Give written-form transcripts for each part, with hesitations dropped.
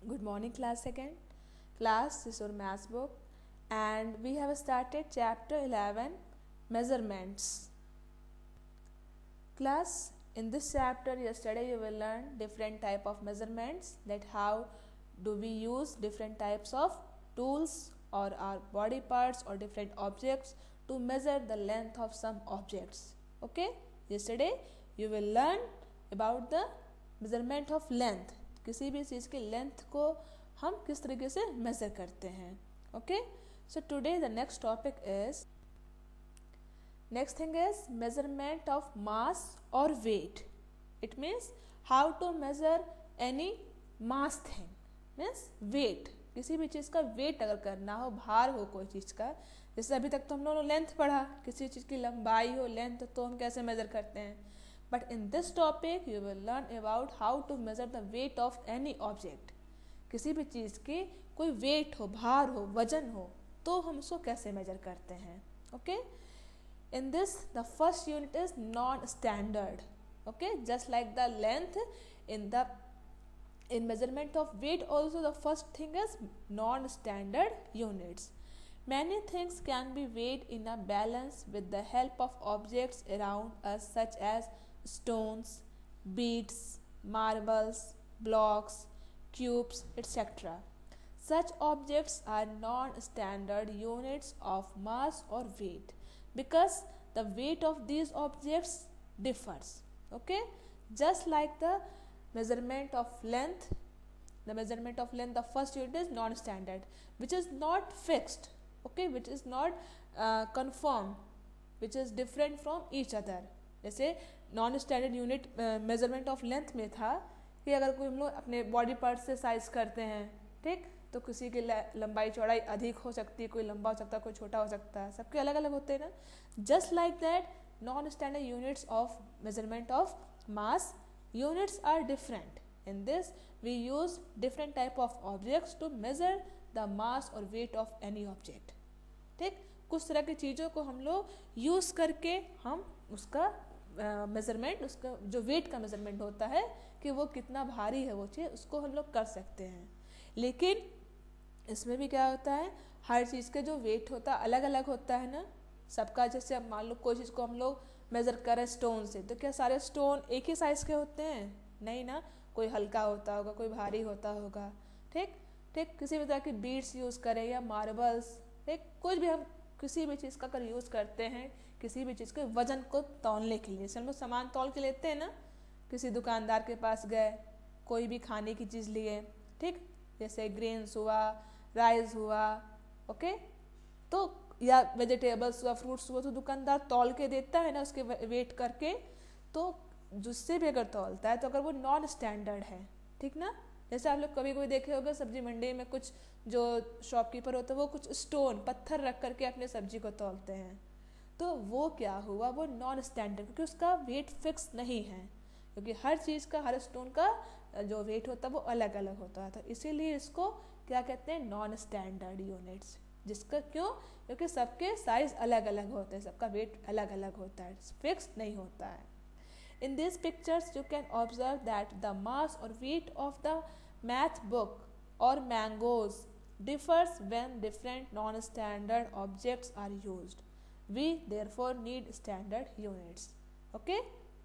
Good morning, class second. Class, this is our maths book, and we have started chapter 11, measurements. Class, in this chapter, yesterday you will learn different type of measurements, that how do we use different types of tools or our body parts or different objects to measure the length of some objects. Okay, yesterday you will learn about the measurement of length. किसी भी चीज़ की length को हम किस तरीके से measure करते हैं. Okay, so today the next topic is next thing is measurement of mass और weight. It means how to measure any mass thing, means weight. किसी भी चीज़ का वेट अगर करना हो, भार हो कोई चीज़ का, जैसे अभी तक तो हम लोगों ने लेंथ पढ़ा, किसी चीज़ की लंबाई हो, लेंथ, तो हम कैसे मेजर करते हैं. But in this topic you will learn about how to measure the weight of any object. किसी भी चीज़ की कोई वेट हो, भार हो, वजन हो, तो हम उसको कैसे मेजर करते हैं. Okay, in this the first unit is non-standard. Okay, just like the length, in measurement of weight also the first thing is non-standard units. Many things can be weighed in a balance with the help of objects around us, such as stones, beads, marbles, blocks, cubes, etc. Such objects are non-standard units of mass or weight because the weight of these objects differs. Okay, just like the measurement of length, the first unit is non-standard, which is not fixed. Okay, which is not conform, which is different from each other. जैसे non standard unit measurement of length में था कि अगर कोई हम लोग अपने body part से साइज करते हैं, ठीक, तो किसी की लंबाई चौड़ाई अधिक हो सकती है, कोई लंबा हो सकता है, कोई छोटा हो सकता है, सबके अलग अलग होते हैं ना. Just like that non standard units of measurement of mass units are different. In this we use different type of objects to measure the mass और वेट ऑफ एनी ऑब्जेक्ट. ठीक, कुछ तरह की चीज़ों को हम लोग यूज़ करके हम उसका मेज़रमेंट, उसका जो वेट का मेज़रमेंट होता है कि वो कितना भारी है वो चीज़, उसको हम लोग कर सकते हैं. लेकिन इसमें भी क्या होता है, हर चीज़ के जो वेट होता है अलग अलग होता है ना सबका. जैसे अब मान लो कोई चीज़ को हम लोग मेज़र करें स्टोन से, तो क्या सारे स्टोन एक ही साइज़ के होते हैं? नहीं ना, कोई हल्का होता होगा, कोई भारी होता होगा. ठीक ठीक, किसी भी तरह की बीड्स यूज़ करें या मार्बल्स, ठीक, कुछ भी हम किसी भी चीज़ का अगर यूज़ करते हैं किसी भी चीज़ के वजन को तौलने के लिए, जैसे हम लोग सामान तौल के लेते हैं ना, किसी दुकानदार के पास गए, कोई भी खाने की चीज़ लिए, ठीक, जैसे ग्रेन्स हुआ, राइस हुआ, ओके, तो या वेजिटेबल्स हुआ, फ्रूट्स हुआ, तो दुकानदार तौल के देता है ना उसके वेट करके. तो जिससे भी अगर तौलता है तो अगर वो नॉन स्टैंडर्ड है, ठीक ना. जैसे आप लोग कभी कोई देखे होगा सब्जी मंडी में कुछ जो शॉपकीपर होता है वो कुछ स्टोन, पत्थर रख करके अपने सब्जी को तौलते हैं, तो वो क्या हुआ, वो नॉन स्टैंडर्ड, क्योंकि उसका वेट फिक्स नहीं है, क्योंकि हर चीज़ का, हर स्टोन का जो वेट होता है वो अलग अलग होता है. तो इसीलिए इसको क्या कहते हैं, नॉन स्टैंडर्ड यूनिट्स. जिसका क्यों, क्योंकि सबके साइज अलग अलग होते हैं, सबका वेट अलग अलग होता है, फिक्स नहीं होता है. In these pictures you can observe that the mass or weight of the math book or mangoes differs when different non-standard objects are used. We therefore need standard units. Okay,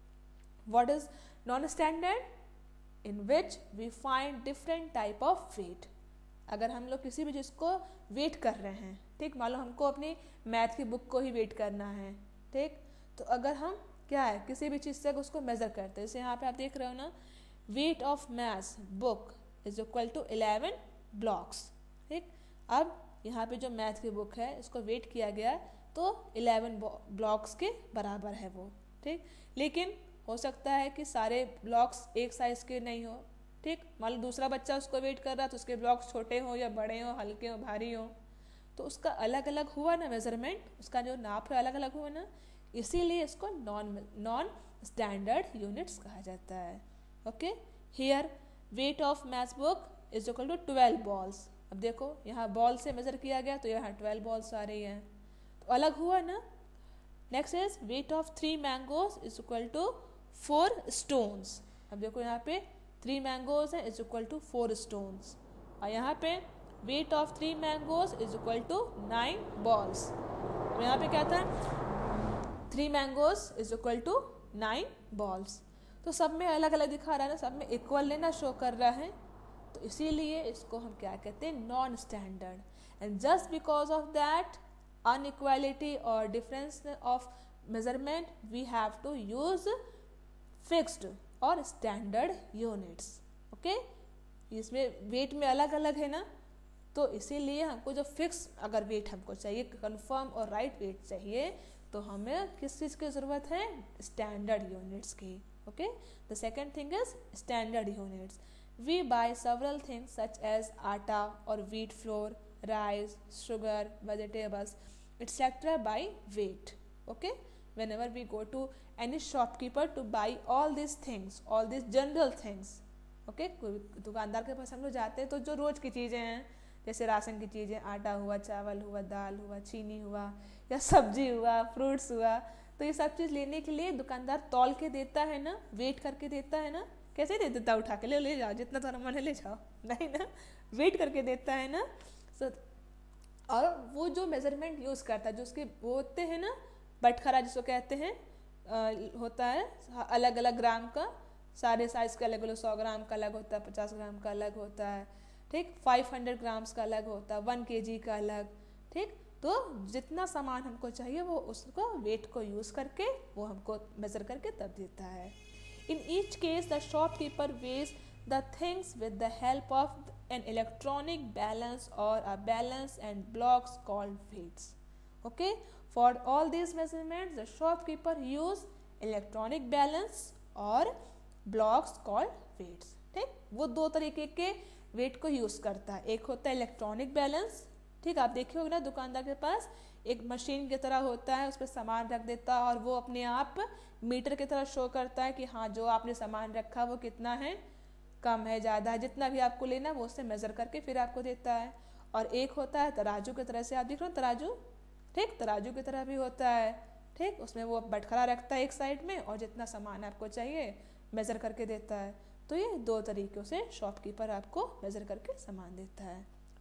what is non-standard? In which we find different type of weight. अगर हम लोग किसी भी चीज़ को wait कर रहे हैं, ठीक, मान लो हमको अपनी मैथ की बुक को ही वेट करना है, ठीक, तो अगर हम क्या है किसी भी चीज़ से उसको मेज़र करते हैं, जैसे यहाँ पे आप देख रहे हो ना, weight of maths book is equal to 11 blocks. ठीक, अब यहाँ पे जो मैथ की बुक है इसको वेट किया गया तो 11 ब्लॉक्स के बराबर है वो. ठीक, लेकिन हो सकता है कि सारे ब्लॉक्स एक साइज़ के नहीं हो. ठीक, मान लो दूसरा बच्चा उसको वेट कर रहा है तो उसके ब्लॉक्स छोटे हो या बड़े हो, हल्के हो, भारी हो, तो उसका अलग अलग हुआ ना मेज़रमेंट, उसका जो नाप है अलग अलग हुआ ना, इसीलिए इसको नॉन स्टैंडर्ड यूनिट्स कहा जाता है. Okay, here weight of maths book is equal to 12 balls. अब देखो यहाँ बॉल से मेज़र किया गया तो यहाँ 12 बॉल्स आ रही हैं, तो अलग हुआ ना. Next is weight of 3 mangoes is equal to 4 stones. अब देखो यहाँ पे 3 मैंगोज हैं इज इक्वल टू 4 स्टोन्स. और यहाँ पे weight of 3 mangoes is equal to 9 balls। और यहाँ पे क्या था, 3 mangoes is equal to 9 balls। तो सब में अलग अलग दिखा रहा है ना, सब में इक्वल लेना शो कर रहा है, तो इसीलिए इसको हम क्या कहते हैं, non standard. And just because of that unequality और difference of measurement we have to use fixed और स्टैंडर्ड यूनिट्स। ओके, इसमें वेट में अलग अलग है ना, तो इसीलिए हमको जो फिक्स अगर वेट हमको चाहिए, कंफर्म और राइट वेट चाहिए, तो हमें किस चीज़ की ज़रूरत है, स्टैंडर्ड यूनिट्स की। Okay, the second thing is standard units. We buy several things such as आटा और wheat flour, rice, sugar, vegetables, etc. by weight. Okay, whenever we go to any shopkeeper to buy all these things, all these general things. Okay, दुकानदार के पास हम लोग जाते हैं तो जो रोज की चीज़ें हैं, जैसे राशन की चीज़ें, आटा हुआ, चावल हुआ, दाल हुआ, चीनी हुआ, या सब्जी हुआ, फ्रूट्स हुआ, तो ये सब चीज़ लेने के लिए दुकानदार तौल के देता है ना, वेट करके देता है ना। कैसे दे देता, उठा के ले जाओ, जितना तुम्हारा मन है ले जाओ, नहीं ना, वेट करके देता है ना। सो और वो जो मेजरमेंट यूज़ करता है, जो उसके वो होते हैं ना, बटखरा जिसको कहते हैं, होता है अलग अलग ग्राम का, सारे साइज़ का अलग अलग, 100 ग्राम का अलग होता है, 50 ग्राम का अलग होता है, ठीक, 500 ग्राम्स का अलग होता है, 1 kg का अलग, ठीक। तो जितना सामान हमको चाहिए वो उसको वेट को यूज़ करके वो हमको मेज़र करके तब देता है। In each case, the shopkeeper weighs the things with the help of an electronic balance or a balance and blocks called weights. Okay, for all these measurements, the shopkeeper use electronic balance or blocks called weights. ठीक, वो दो तरीके के wait को use करता है। एक होता है इलेक्ट्रॉनिक बैलेंस, ठीक, आप देखे होगे ना दुकानदार के पास एक मशीन की तरह होता है, उस पर सामान रख देता है और वो अपने आप मीटर की तरह शो करता है कि हाँ जो आपने सामान रखा वो कितना है, कम है, ज़्यादा है, जितना भी आपको लेना वो उससे मेज़र करके फिर आपको देता है। और एक होता है तराजू की तरह से, आप देख रहे हो तराजू, ठीक, तराजू की तरह भी होता है, ठीक, उसमें वो बटखरा रखता है एक साइड में और जितना सामान आपको चाहिए मेज़र करके देता है। तो ये दो तरीक़ों से शॉपकीपर आपको मेज़र करके सामान देता है।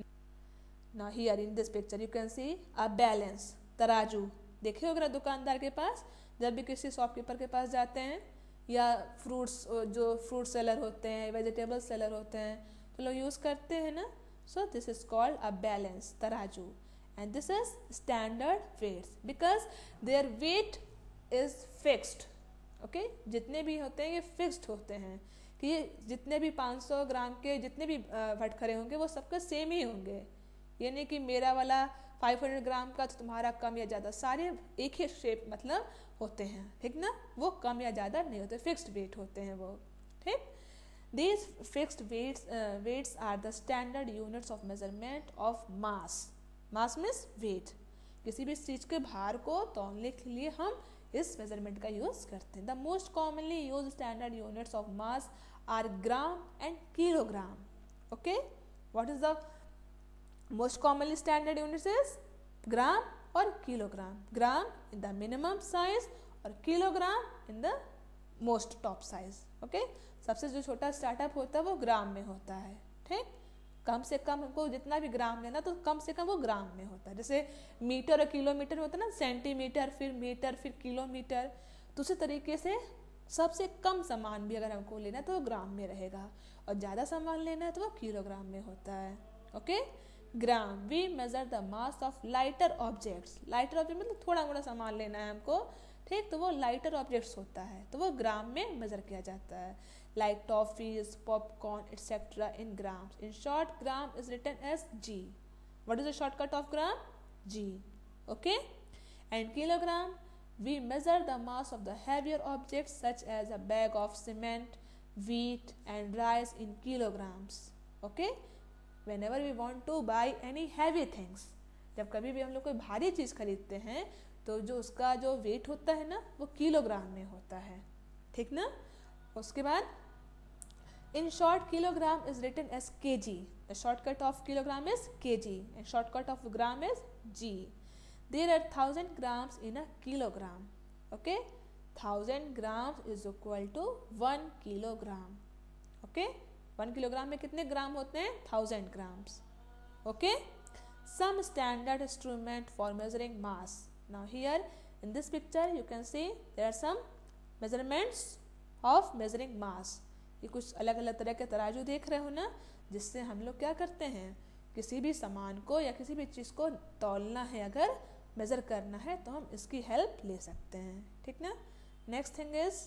Now here in this picture you can see a balance, तराजू देखे होगा ना दुकानदार के पास, जब भी किसी शॉपकीपर के पास जाते हैं, या फ्रूट्स, जो फ्रूट सेलर होते हैं, वेजिटेबल सेलर होते हैं, तो लोग यूज़ करते हैं ना। So this is called a balance, तराजू, and this is standard weights because their weight is fixed. Okay, जितने भी होते हैं ये फिक्स्ड होते हैं, कि ये जितने भी 500 ग्राम के जितने भी भटखरे होंगे वो सबके सेम ही होंगे। ये नहीं कि मेरा वाला 500 ग्राम का तो तुम्हारा कम या ज़्यादा, सारे एक ही शेप मतलब होते हैं, ठीक ना, वो कम या ज़्यादा नहीं होते, फिक्स्ड वेट होते हैं वो, ठीक। These fixed weights are the standard units of measurement of mass. Mass means weight. किसी भी चीज़ के भार को तौलने के लिए हम इस मेजरमेंट का यूज़ करते हैं। The most commonly used standard units of mass are gram and kilogram. Okay, what is the most commonly standard units is gram और kilogram. Gram in the minimum size और kilogram in the most top size. Okay, सबसे जो छोटा startup होता है वो ग्राम में होता है, ठीक, कम से कम हमको जितना भी ग्राम लेना तो कम से कम वो ग्राम में होता है। जैसे मीटर और किलोमीटर होता है ना, सेंटीमीटर, फिर मीटर, फिर किलोमीटर, तो उसी तरीके से सबसे कम सामान भी अगर हमको लेना है तो वो ग्राम में रहेगा, और ज़्यादा सामान लेना है तो वो किलोग्राम में होता है। Okay, gram, we measure the mass of lighter objects. Lighter object मतलब थोड़ा मोड़ा सामान लेना है हमको, ठीक, तो वो लाइटर ऑब्जेक्ट्स होता है, तो वो ग्राम में मेजर किया जाता है, like toffees, popcorn etcetera in grams. In short, gram is written as G. What is the shortcut of gram? G. Okay, and kilogram, we measure the mass of the heavier objects such as a bag of cement, wheat and rice in kilograms. Okay, whenever we want to buy any heavy things, जब कभी भी हम लोग कोई भारी चीज़ खरीदते हैं तो जो उसका जो वेट होता है ना वो किलोग्राम में होता है, ठीक ना। उसके बाद in short, kilogram is written as kg. The shortcut of kilogram is kg and shortcut of gram is g. There are 1000 grams in a kilogram. Okay, 1000 grams is equal to 1 kilogram. Okay, 1 kilogram में कितने ग्राम होते हैं? 1000 grams. Okay. Some standard instrument for measuring mass. Now here in this picture you can see there are some measurements of measuring mass. ये कुछ अलग अलग तरह के तराजू देख रहे हो ना, जिससे हम लोग क्या करते हैं, किसी भी सामान को या किसी भी चीज़ को तौलना है, अगर मेज़र करना है तो हम इसकी हेल्प ले सकते हैं, ठीक ना. Next thing is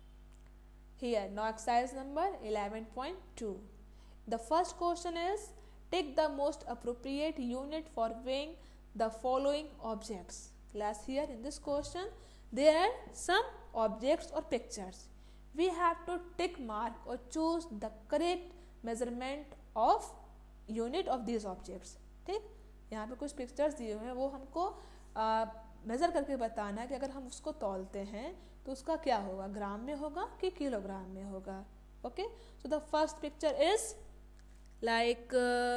here now exercise number 11.2. The first question is take the most appropriate unit for weighing the following objects. Class, here in this question there are some objects or pictures. We have to tick mark or choose the correct measurement of unit of these objects. ठीक, यहाँ पे कुछ pictures दिए हुए हैं, वो हमको measure करके बताना है कि अगर हम उसको तौलते हैं तो उसका क्या होगा, ग्राम में होगा कि किलोग्राम में होगा. Okay, so the first picture is like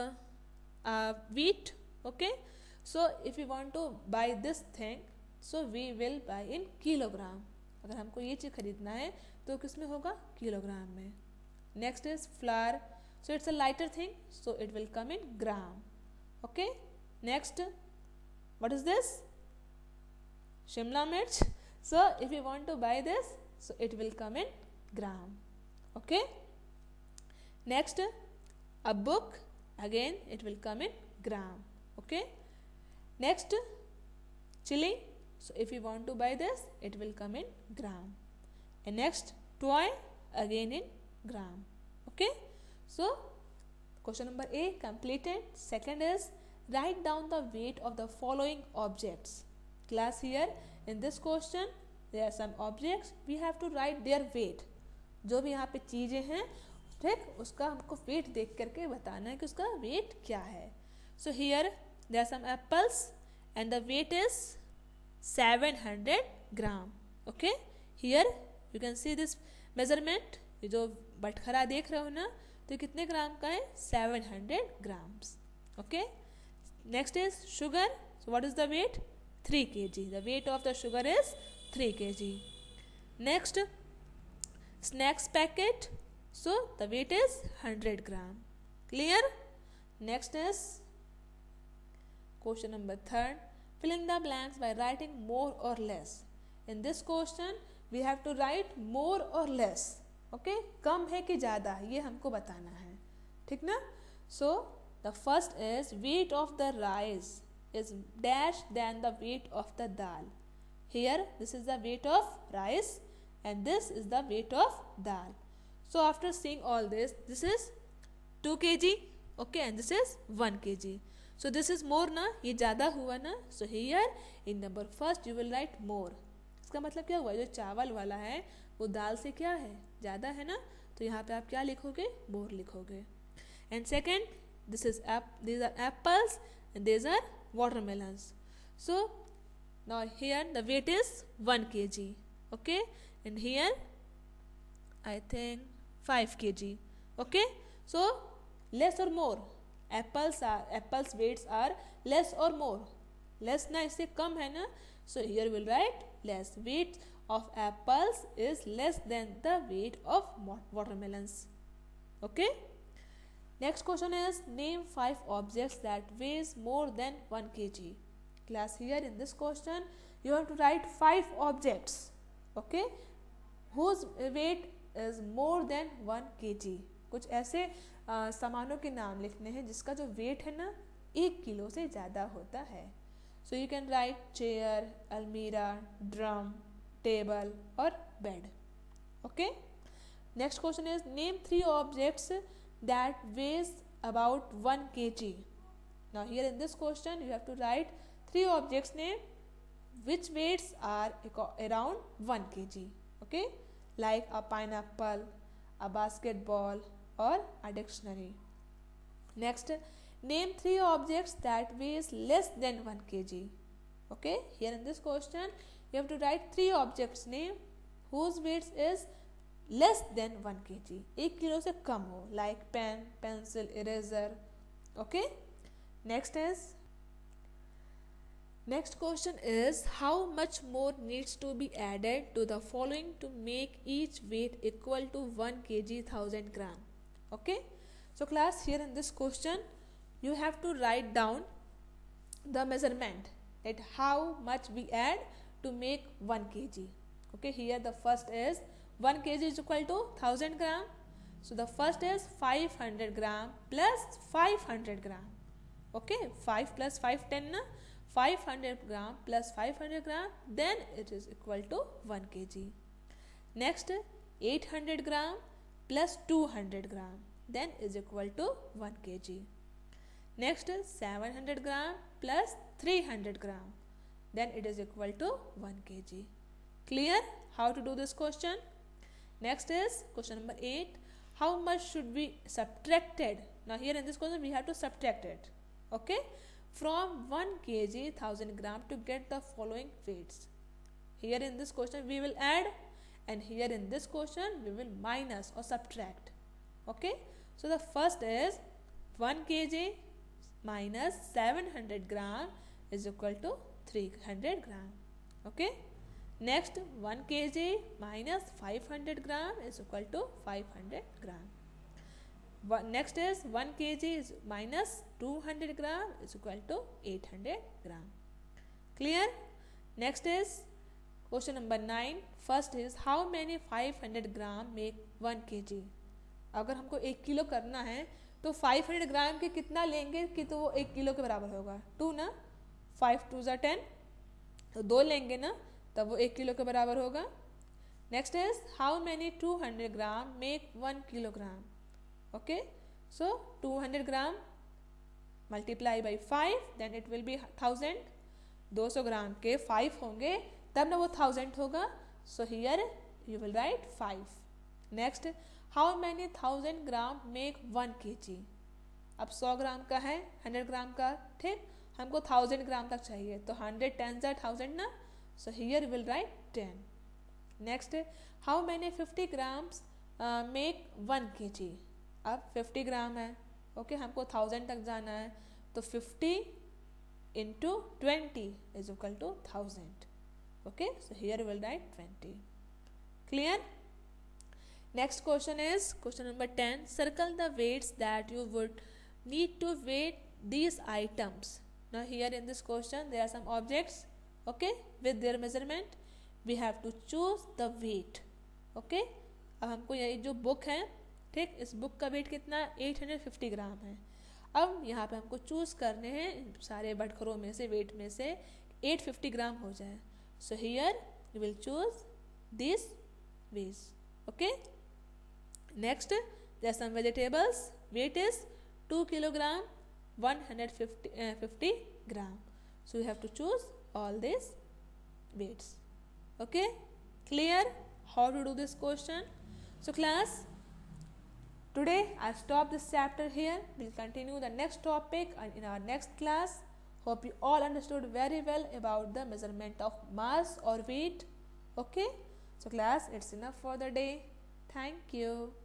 wheat. Okay, so if you want to buy this thing, so we will buy in kilogram. अगर हमको ये चीज़ खरीदना है तो किस में होगा, किलोग्राम में. Next is flower, so it's a lighter thing, so it will come in gram. Okay, next what is this, shimla mirch. So if you want to buy this, so it will come in gram. Okay, next a book, again it will come in gram. Okay, next chili, so if you want to buy this, it will come in gram. And next toy, again in gram. Okay, so question number A completed. Second is write down the weight of the following objects. Class, here in this question there are some objects, we have to write their weight. जो भी यहाँ पे चीज़ें हैं, ठीक, उसका हमको wait देख करके बताना है कि उसका वेट क्या है. So here there are some apples and the weight is 700 gram. Okay, here you can see this measurement. ये जो बटखरा देख रहे हो ना, तो कितने ग्राम का है, 700 grams. Okay, next is sugar. So what is the weight, 3 kg. The weight of the sugar is 3 kg. Next snacks packet, so the weight is 100 gram. Clear? Next is question number 3rd, fill in the blanks by writing more or less. In this question we have to write more or less. Okay, कम है कि ज़्यादा, ये हमको बताना है, ठीक ना. So the first is weight of the rice is dash than the weight of the dal. Here this is the weight of rice and this is the weight of dal. So after seeing all this, this is 2 kg. Okay, and this is 1 kg. So this is more ना, ये ज़्यादा हुआ ना. So here in number first you will write more. इसका मतलब क्या हुआ, जो चावल वाला है वो दाल से क्या है, ज़्यादा है ना, तो यहाँ पे आप क्या लिखोगे, more लिखोगे. And second, this is these are apples and these are watermelons. So now here the weight is 1 kg. Okay, and here I think 5 kg. Okay, so less or more, apples weights are less or more. Less ना, इससे कम है ना, so here we'll write less. Weight of apples is less than the weight of watermelons. Okay, next question is name 5 objects that weighs more than 1 kg. Class, here in this question you have to write 5 objects, okay, whose weight is more than 1 kg. कुछ ऐसे सामानों के नाम लिखने हैं जिसका जो wait है ना 1 किलो से ज़्यादा होता है. So you can write chair, almirah, drum, table or bed. Okay, next question is name 3 objects that weighs about 1 kg. Now here in this question you have to write 3 objects name which weights are around 1 kg. Okay, like a pineapple, a basketball or a dictionary. Next, name 3 objects that weighs less than 1 kg. Okay, here in this question you have to write 3 objects name whose weight is less than 1 kg. 1 kilo से कम हो, like pen, pencil, eraser. Okay, next question is how much more needs to be added to the following to make each weight equal to 1 kg 1000 gram. Okay, so class, here in this question you have to write down the measurement, that how much we add to make 1 kg. Okay, here the first is 1 kg is equal to 1000 gram. So the first is 500 gram plus 500 gram. Okay, 5 plus 5 10 na, 500 gram plus 500 gram, then it is equal to 1 kg. Next 800 gram plus 200 gram, then is equal to 1 kg. Next 700 gram plus 300 gram, then it is equal to 1 kg. Clear how to do this question? Next is question number 8. How much should be subtracted? Now here in this question we have to subtract it. Okay, from 1 kg 1000 gram to get the following weights. Here in this question we will add, and here in this question we will minus or subtract. Okay, so the first is 1 kg minus 700 gram is equal to 300 gram. Okay, next 1 kg minus 500 gram is equal to 500 gram. Next is 1 kg is minus 200 gram is equal to 800 gram. Clear? Next is question number 9. First is how many 500 gram make 1 kg. अगर हमको 1 kilo करना है तो 500 ग्राम के कितना लेंगे कि तो वो 1 किलो के बराबर होगा? 2 ना, 5 2 ज़ा 10, तो 2 लेंगे ना तब वो 1 किलो के बराबर होगा. Next is how many 200 gram make 1 kilogram. Okay, so 200 gram multiply by 5, then it will be 1000. 200 gram के 5 होंगे तब ना वो 1000 होगा. So here you will write 5. Next how many 1000 gram make 1 kg. अब 100 ग्राम का है, 100 ग्राम का, ठीक, हमको 1000 ग्राम तक चाहिए तो 100 10 1000 ना. So here will write 10. Next how many 50 grams make 1 kg. अब 50 ग्राम है, ओके, हमको 1000 तक जाना है तो 50 into 20 is equal to 1000. Okay, so here we will write 20. Clear? Next question is question number 10. Circle the weights that you would need to weigh these items. Now here in this question there are some objects, okay, with their measurement. We have to choose the weight. Okay, अब हमको ये जो book है, ठीक, इस book का wait कितना 850 ग्राम है. अब यहाँ पे हमको चूज़ करने हैं सारे बटखरों में से, वेट में से 850 ग्राम हो जाए. So here you will choose this weights. Okay, next there are some vegetables. Weight is 2 kilogram 150 gram. So you have to choose all this weights. Okay, clear how to do this question? So class, today I stop this chapter here. We'll continue the next topic in our next class. Hope you all understood very well about the measurement of mass or weight. Okay, so class, it's enough for the day. Thank you.